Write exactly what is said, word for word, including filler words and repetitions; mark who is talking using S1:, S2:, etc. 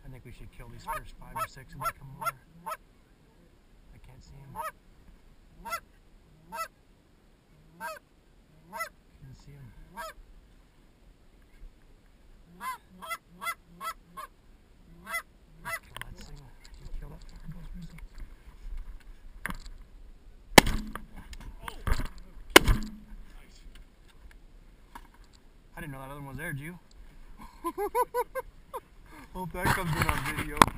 S1: I think we should kill these first five or six and they come over. I can't see him. Can't see him. Kill that single. You kill that fireball, Rizzo. I didn't know that other one was there, did you? Hope that comes in on video.